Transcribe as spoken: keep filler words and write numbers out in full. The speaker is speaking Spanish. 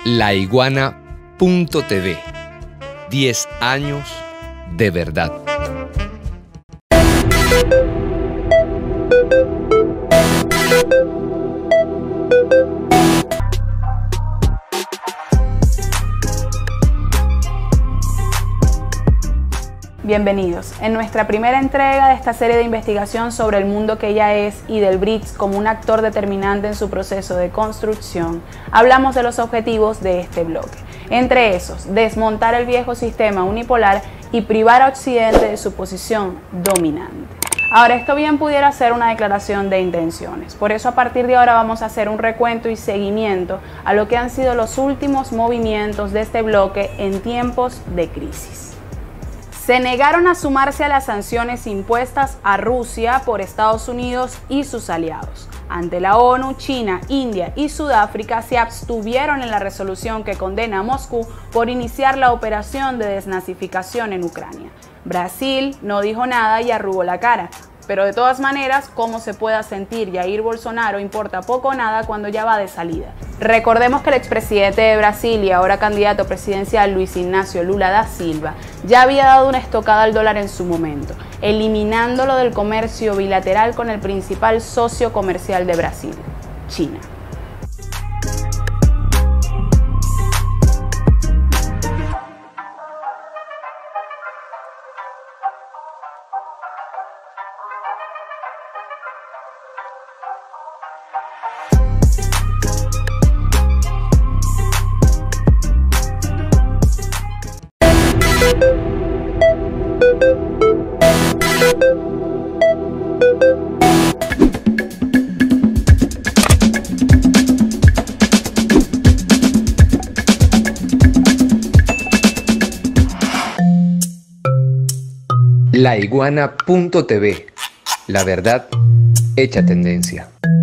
La Iguana punto T V. diez años de verdad. Bienvenidos. En nuestra primera entrega de esta serie de investigación sobre el mundo que ella es y del B R I C S como un actor determinante en su proceso de construcción, hablamos de los objetivos de este bloque. Entre esos, desmontar el viejo sistema unipolar y privar a Occidente de su posición dominante. Ahora, esto bien pudiera ser una declaración de intenciones. Por eso, a partir de ahora vamos a hacer un recuento y seguimiento a lo que han sido los últimos movimientos de este bloque en tiempos de crisis. Se negaron a sumarse a las sanciones impuestas a Rusia por Estados Unidos y sus aliados. Ante la ONU, China, India y Sudáfrica se abstuvieron en la resolución que condena a Moscú por iniciar la operación de desnazificación en Ucrania. Brasil no dijo nada y arrugó la cara. Pero de todas maneras, cómo se pueda sentir Jair Bolsonaro importa poco o nada cuando ya va de salida. Recordemos que el expresidente de Brasil y ahora candidato presidencial Luis Ignacio Lula da Silva ya había dado una estocada al dólar en su momento, eliminándolo del comercio bilateral con el principal socio comercial de Brasil, China. La Iguana punto T V. La verdad hecha tendencia.